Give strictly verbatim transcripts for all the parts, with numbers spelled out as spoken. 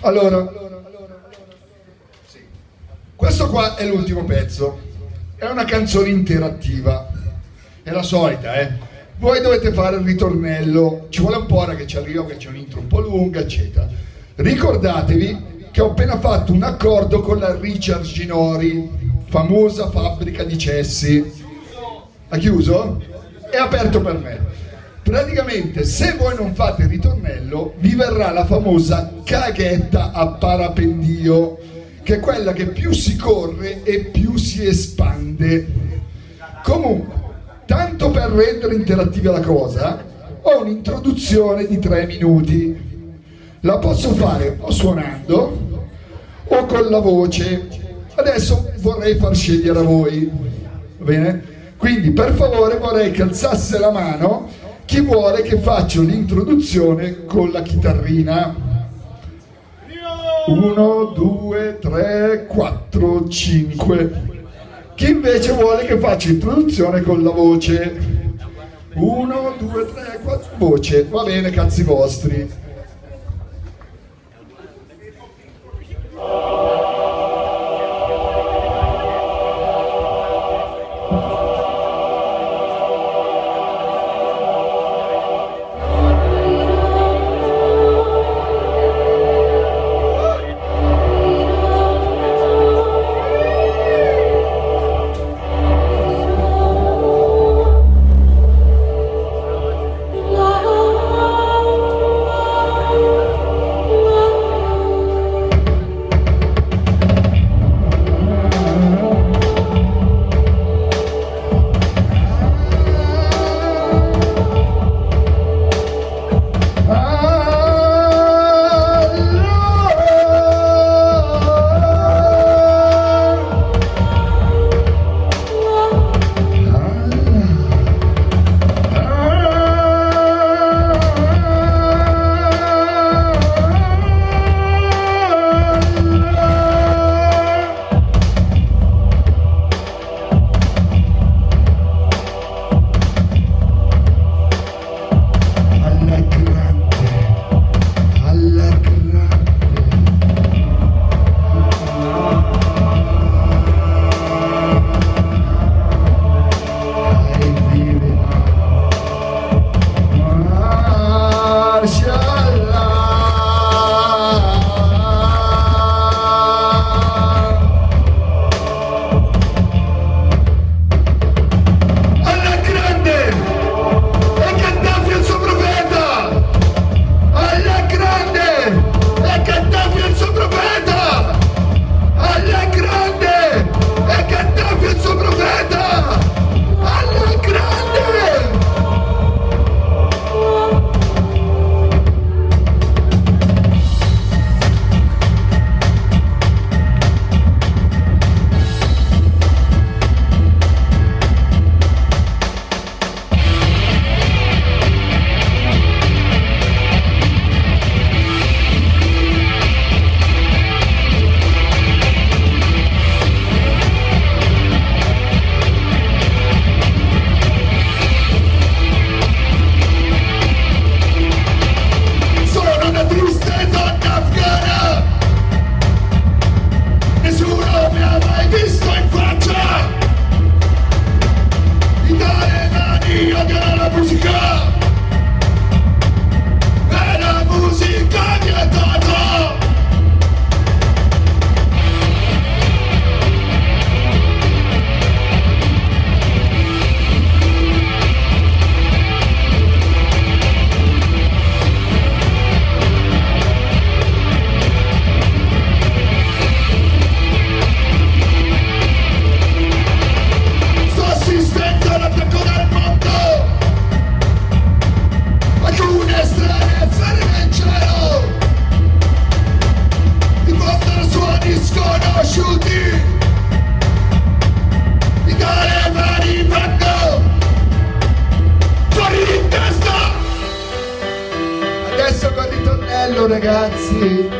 Allora, questo qua è l'ultimo pezzo, è una canzone interattiva, è la solita, eh. Voi dovete fare il ritornello, ci vuole un po' ora che ci arriva, che c'è un'intro un po' lunga, eccetera. Ricordatevi che ho appena fatto un accordo con la Richard Ginori, famosa fabbrica di cessi. Ha chiuso? È aperto per me. Praticamente, se voi non fate il ritornello, vi verrà la famosa caghetta a parapendio, che è quella che più si corre e più si espande. Comunque, tanto per rendere interattiva la cosa, ho un'introduzione di tre minuti. La posso fare o suonando o con la voce. Adesso vorrei far scegliere a voi, va bene? Quindi per favore vorrei che alzasse la mano chi vuole che faccia l'introduzione con la chitarrina. Uno, due, tre, quattro, cinque. Chi invece vuole che faccia l'introduzione con la voce? Uno, due, tre, quattro. Voce, va bene, cazzi vostri. Ragazzi,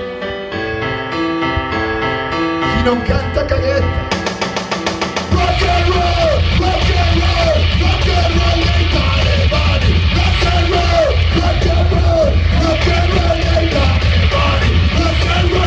chi non canta caghetta. Rock and roll, rock and roll, rock and roll nei talebani. Rock and roll, rock and roll, rock and roll nei talebani. Rock and roll.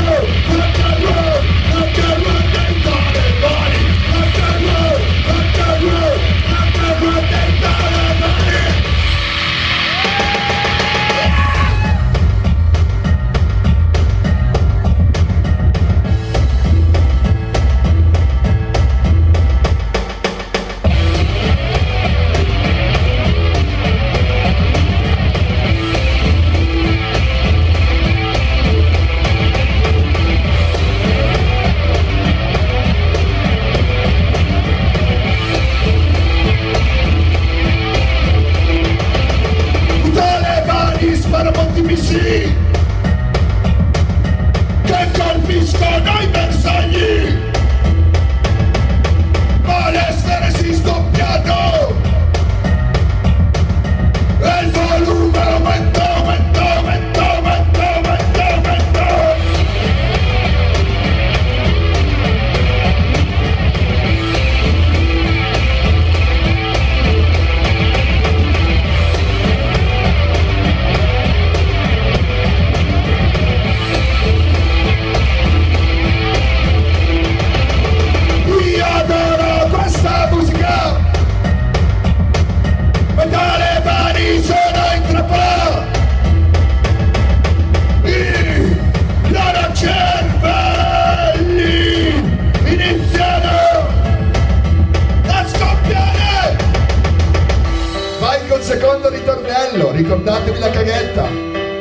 bello, ricordatevi la caghetta.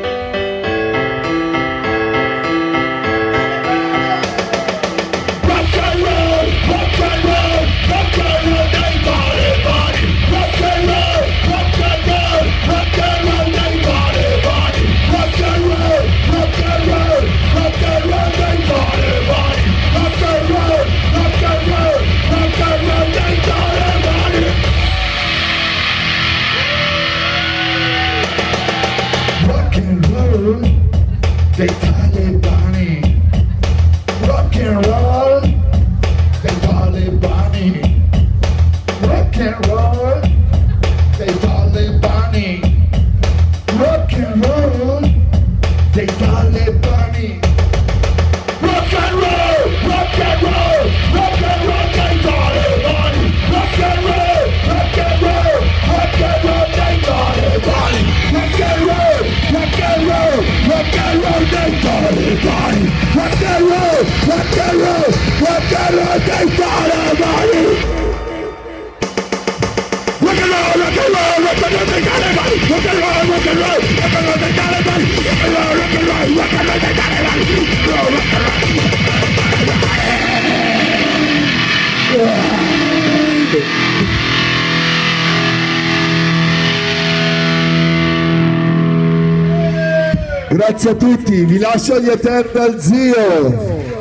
Dei talebani, rock and roll, dei talebani, rock and roll, dei talebani, rock and roll, dei talebani, rock and roll, rock and roll, rock and roll, dei talebani, rock and roll, rock and roll, rock and roll, dei talebani, rock and roll, rock and roll, rock and roll, dei talebani, rock and roll, rock and roll, rock and roll, dei talebani. Rock and roll, rock and roll, rock and roll, dei talebani, rock and roll, rock and roll, rock and roll, dei talebani, rock and roll, rock and roll, rock and roll, dei talebani, rock and roll. Grazie a tutti, vi lascio gli Eternal Zio.